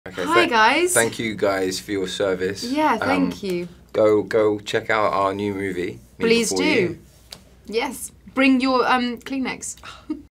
Okay, Hi guys. Thank you guys for your service. Yeah, thank you. Go check out our new movie. Me Please Before do. You. Yes. Bring your Kleenex.